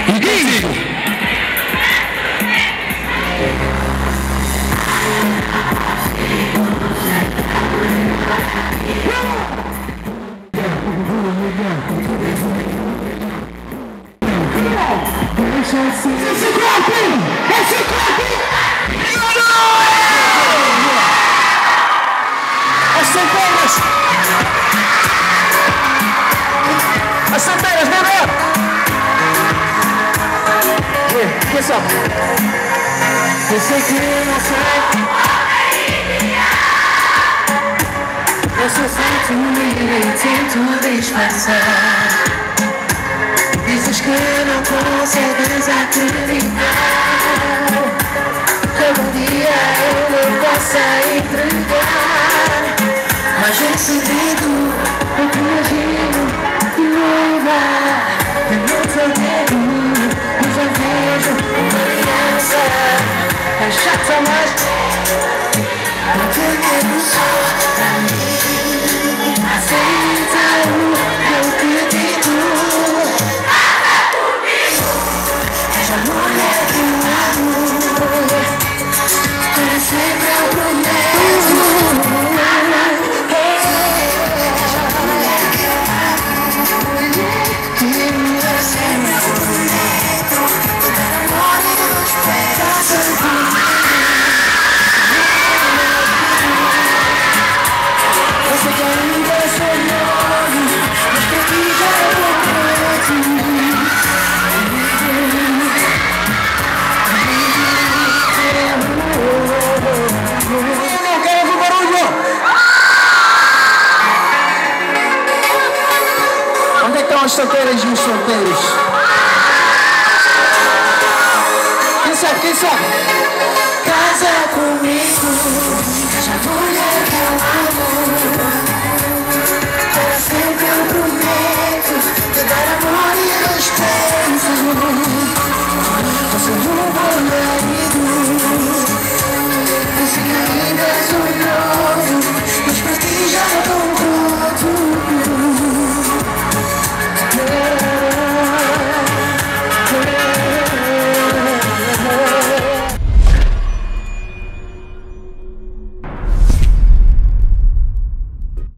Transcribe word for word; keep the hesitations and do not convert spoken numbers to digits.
E contigo. Esse corpo! Esse corpo! As centenas! As centenas, bebê! Que só? Eu sei que não sei. Eu só sinto e tento disfarçar. Dizes que não consegues acreditar que um dia eu não possa entregar. Mas em segredo eu te imagino de noiva. E no teu dedo eu já vejo uma aliança. É chata, mas não te quero só pra mim. Aceita o que eu te digo. Essa mulher que eu amo, para sempre eu prometo. Essa mulher que eu amo, para sempre eu prometo. Amor nos pedaços de mim. Você quer me deixar longe, mas pra ti já é pouco. As solteiras e os solteiros. Quem sabe, quem sabe? Casa comigo, já vou.